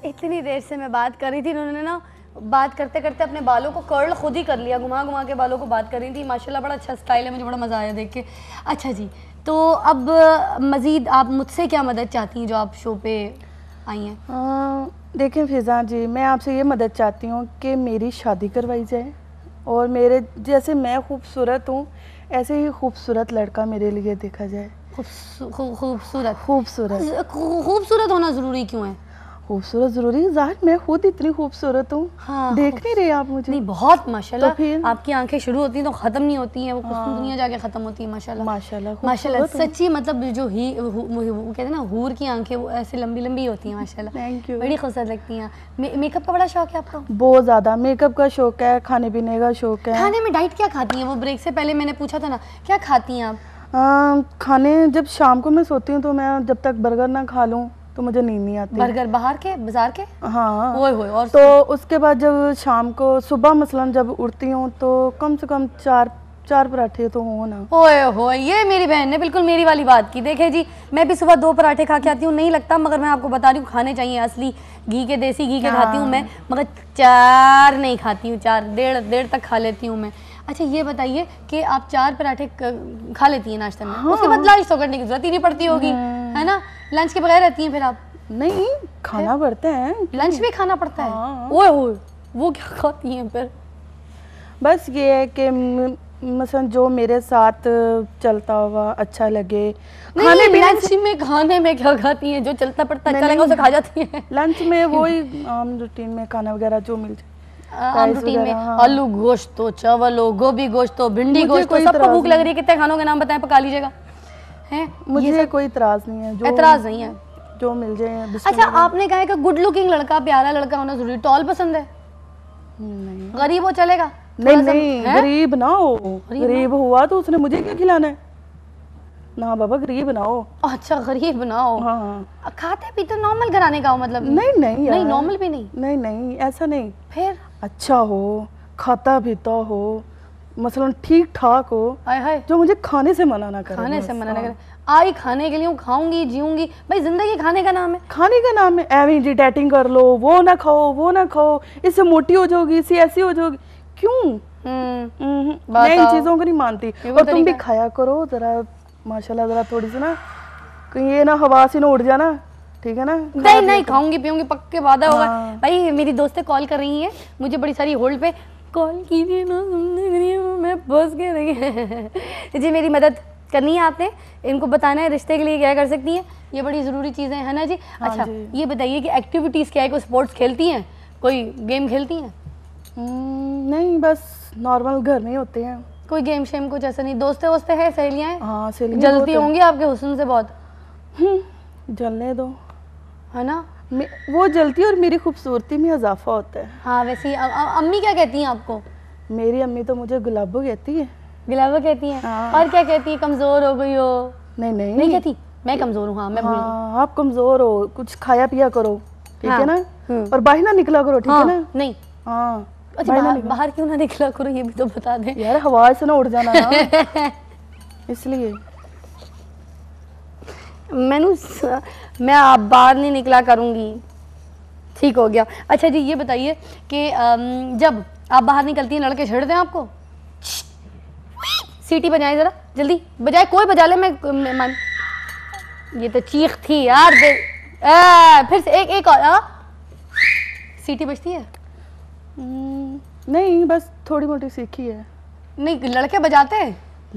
इतनी देर से मैं बात कर रही थी, इन्होंने ना बात करते करते अपने बालों को कर्ल खुद ही कर लिया, घुमा घुमा के बालों को बात कर रही थी। माशाल्लाह बड़ा अच्छा स्टाइल है, मुझे बड़ा मज़ा आया देख के। अच्छा जी, तो अब मज़ीद आप मुझसे क्या मदद चाहती हैं जो आप शो पे आई हैं? देखें फिज़ा जी, मैं आपसे ये मदद चाहती हूँ कि मेरी शादी करवाई जाए और मेरे जैसे मैं खूबसूरत हूँ ऐसे ही खूबसूरत लड़का मेरे लिए देखा जाए। खूबसूरत खूबसूरत खूबसूरत होना ज़रूरी क्यों है? खूबसूरत जरूरी है, ज़ाहिर मैं खुद इतनी खूबसूरत हूँ। हाँ, देख नहीं रहे आप मुझे? नहीं, बहुत माशाल्लाह। तो फिर आपकी आंखें शुरू होती हैं तो ख़त्म नहीं होती हैं, वो कुछ दुनिया जाके ख़त्म होती है। माशाल्लाह माशाल्लाह माशाल्लाह, सच्ची मतलब जो वो कहते हैं ना हूर की आंखें, वो ऐसे लंबी लंबी होती हैं माशाल्लाह। थैंक यू, बड़ी खूबसूरत लगती हैं। मेकअप का बड़ा शौक है आपको? बहुत ज़्यादा मेकअप का शौक है, खाने पीने का शौक है। खाने में डाइट क्या खाती हैं? वो ब्रेक से पहले मैंने पूछा था ना, क्या खाती हैं आप? खाने जब शाम को मैं सोती हूँ तो मैं जब तक बर्गर ना खा लूँ तो मुझे नींद नहीं आती। बर्गर बाहर के, बाजार के? हाँ। और तो उसके बाद जब शाम को सुबह मसलन जब उठती हूँ तो कम से कम चार पराठे तो हो ना। ओए ये मेरी बहन ने बिल्कुल मेरी वाली बात की। देखे जी, मैं भी सुबह 2 पराठे खा के आती हूँ, नहीं लगता मगर मैं आपको बता रही हूँ खाने चाहिए। असली घी के, देसी घी के खाती हूँ मैं, मगर 4 नहीं खाती हूँ, 4 डेढ़ तक खा लेती हूँ मैं। अच्छा ये बताइए कि आप 4 पराठे खा लेती हैं नाश्ते में? हाँ। उसके बाद लंच तो करने की जरूरत ही नहीं पड़ती होगी, है ना? लंच के बगैर रहती हैं फिर आप? नहीं, खाना पड़ता है, लंच भी खाना पड़ता है। हाँ। ओए वो क्या खाती हैं फिर? बस ये है कि मसलन जो मेरे साथ चलता हुआ अच्छा लगे। खाने में क्या खाती हैं? जो चलता पड़ता अच्छा लगे उसे खा जाती हैं? लंच में वही आम रूटीन में खाना वगैरह जो मिल जाए। आम रूटीन में हाँ। आलू गोश्त हो, चावल हो, गोभी गोश्त हो, भिंडी गोश्त हो, सबको भूख लग रही है, कितने खानों के नाम बताएं, पका लीजिएगा। हैं? मुझे कोई इतराज नहीं है, एतराज नहीं है, जो मिल जाए। अच्छा आपने कहा है कि गुड लुकिंग लड़का, प्यारा लड़का होना जरूरी। टॉल पसंद है? नहीं। गरीब हो चलेगा? नहीं, गरीब ना हो। गरीब हुआ तो उसने मुझे क्या खिलाना है? ना बाबा, गरीब ना हो। अच्छा गरीब ना हो। हाँ। खाते पीते नॉर्मल घराने का हो मतलब? नहीं नॉर्मल भी नहीं। नहीं ऐसा नहीं। फिर अच्छा हो, खाता पीता हो, मसलन ठीक ठाक हो, जो मुझे खाने से मना ना करे। खाने से मना ना करे। आई खाने के लिए, खाऊंगी जीऊंगी भाई, जिंदगी खाने का नाम है। खाने का नाम है, एवं जी डेटिंग कर लो, वो ना खाओ, इससे मोटी हो जाओगी, इससे ऐसी हो जाओगी। क्यों? मैं इन चीजों को नहीं मानती। और तुम भी खाया करो जरा माशाल्लाह, जरा थोड़ी सी ना, कहीं ये ना हवा से ना उड़ जाना, ठीक है ना? नहीं खाऊंगी पीऊंगी, पक्के वादा होगा। भाई मेरी दोस्तें कॉल कर रही हैं मुझे, बड़ी सारी होल्ड पे, कॉल कीजिए ना, मैं फंस के रही। जी मेरी मदद करनी है आपने, इनको बताना है रिश्ते के लिए क्या कर सकती हैं, ये बड़ी ज़रूरी चीज़ें हैं ना जी। अच्छा ये बताइए कि एक्टिविटीज़ क्या है, कोई स्पोर्ट्स खेलती हैं, कोई गेम खेलती हैं? नहीं, बस नॉर्मल घर में होते हैं। कोई गेम शेम कुछ ऐसा नहीं? दोस्ते वोस्ते हैं, सहेलियाँ हैं? हाँ, सहेलियाँ जलती होंगी आपके हुस्न से बहुत। जलने दो, है ना? वो जलती है और मेरी खूबसूरती में इजाफा होता है। हाँ वैसे अम्मी क्या कहती हैं आपको? मेरी अम्मी तो मुझे गुलाबो कहती है। गुलाबो कहती हैं? हाँ। और क्या कहती है? कमजोर हो गई हो? नहीं कहती, मैं कमजोर हूँ। हाँ मैं भूल गई। आप कमजोर हो, कुछ खाया पिया करो, ठीक है ना? और बाहर ना निकला करो, ठीक है ना? नहीं। हाँ अच्छा बाहर क्यों ना निकला करो, ये भी तो बता दें यार, हवा से ना उड़ जाना ना। इसलिए मैं आप बाहर नहीं निकला करूँगी, ठीक हो गया। अच्छा जी ये बताइए कि जब आप बाहर निकलती हैं लड़के छेड़ते हैं आपको? सीटी बजाएं जरा, जल्दी बजाए, कोई बजा ले। मैं ये तो चीख थी यार। फिर से एक और सीटी बजती है? नहीं, बस थोड़ी मोटी सीखी है। नहीं लड़के बजाते हैं?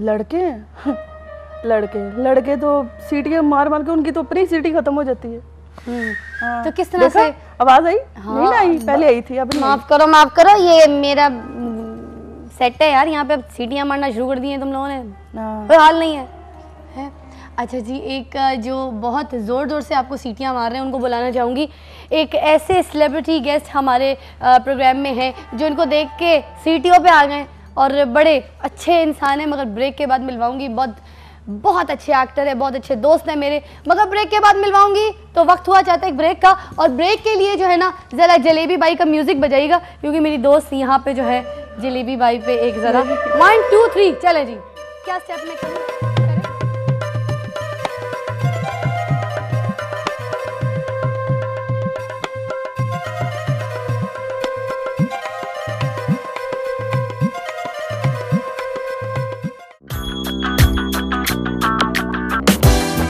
लड़के तो सीटी मार के उनकी तो अपनी सीटी खत्म हो जाती है। तो किस तरह से आवाज आई? नहीं ना आई, पहले आई थी। अब माफ करो, ये मेरा सेट है यार, यहाँ पे अब सीटियाँ मारना शुरू कर दी हैं तुम लोगों ने, कोई हाल नहीं है। अच्छा जी, एक जो बहुत ज़ोर से आपको सीटियाँ मार रहे हैं उनको बुलाना चाहूँगी। एक ऐसे सेलिब्रिटी गेस्ट हमारे प्रोग्राम में हैं जो इनको देख के सीटियों पे आ गए और बड़े अच्छे इंसान हैं, मगर ब्रेक के बाद मिलवाऊँगी। बहुत अच्छे एक्टर है, बहुत अच्छे दोस्त हैं मेरे, मगर ब्रेक के बाद मिलवाऊंगी। तो वक्त हुआ चाहता है एक ब्रेक का, और ब्रेक के लिए जो है ना ज़रा जलेबी बाई का म्यूज़िक बजाइएगा, क्योंकि मेरी दोस्त यहाँ पे जो है जलेबी बाई पे एक ज़रा 1 2 3 चले जी। क्या स्टेप में करूँ?